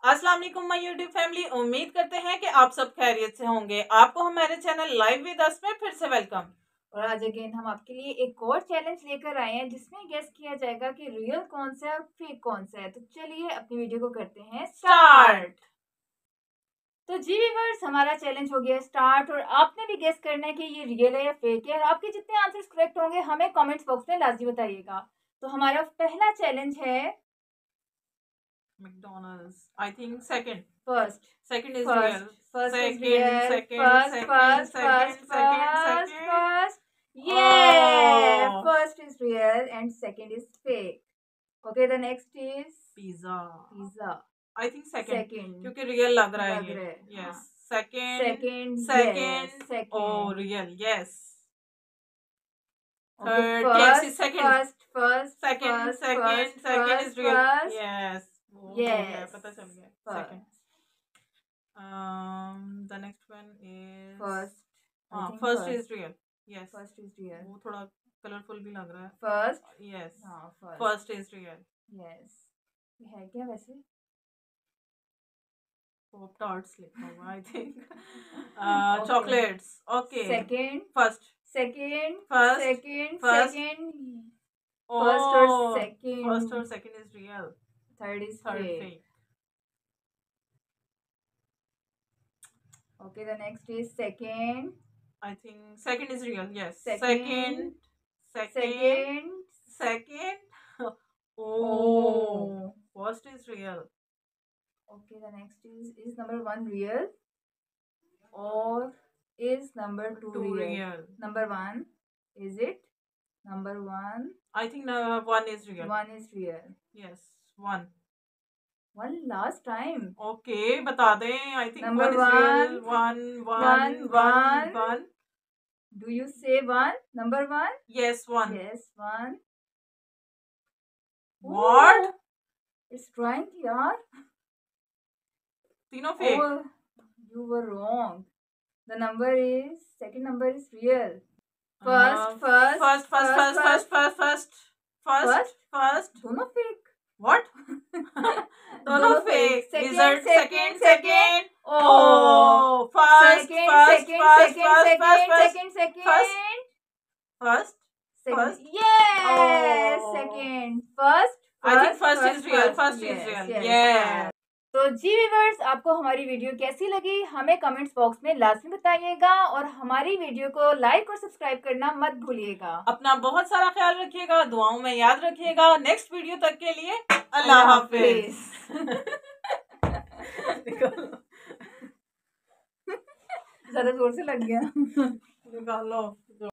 अस्सलाम वालेकुम my YouTube family. उम्मीद करते हैं कि आप सब खैरियत से होंगे। आपको हमारे चैनल लाइव विद अस में फिर से वेलकम। और आज अगेन हम आपके लिए एक और चैलेंज लेकर आए हैं जिसमें गेस किया जाएगा कि रियल कौन सा है और फेक कौन सा है। तो चलिए अपनी वीडियो को करते हैं स्टार्ट। तो जी व्यूअर्स, हमारा चैलेंज हो गया स्टार्ट और आपने भी गेस करना है कि ये रियल है या फेक है। और आपके जितने आंसर्स करेक्ट होंगे हमें कमेंट्स बॉक्स में लाजमी बताइएगा। तो हमारा पहला चैलेंज है McDonald's. I think second first is first real. First is second real second first second first second first second first second first ये first is real and second is fake. Okay, the next is pizza. Pizza. I think second second क्योंकि real लग रहा है ये। हाँ। Yes second second second second oh real yes. Okay, third first KFC second first first second first second first second is first real. First yes वो हो गया, yes पता चल गया। First second the next one is first I हाँ think first is real. Yes first is real वो थोड़ा colourful भी लग रहा है। फर्स्ट यस हाँ फर्स्ट इज रियल। यस है क्या वैसे? पॉप टार्ट्स लिखा हुआ I think. Okay. Chocolates. Okay second first second first second first second oh first और सेकंड फर्स्ट और second is real. Third is third fake. Fake. Okay, the next is second. I think second is real. Yes. Second. Second. Second. Oh. First is real. Okay, the next is number one real or is number two real? Number one, is it? Number one. I think one is real. One is real. Yes, one. One last time. Okay, बता दें. I think number one is real. One. Do you say one? Number one? Yes, one. Yes, one. What? Ooh, it's right, yaar. तीनों fake. Oh, you were wrong. The number is second number is real. First. दोनों fake. What? दोनों fake. Second. Oh, first. Yes, second. First. I think first is real. First is real. Yeah. तो जी viewers, आपको हमारी video कैसी लगी हमें comments box में लाजमी बताइएगा और हमारी वीडियो को लाइक और सब्सक्राइब करना मत भूलिएगा। अपना बहुत सारा ख्याल रखिएगा, दुआओं में याद रखिएगा। नेक्स्ट वीडियो तक के लिए अल्लाह हाफिज। ज़्यादा जोर से लग गया। निकालो।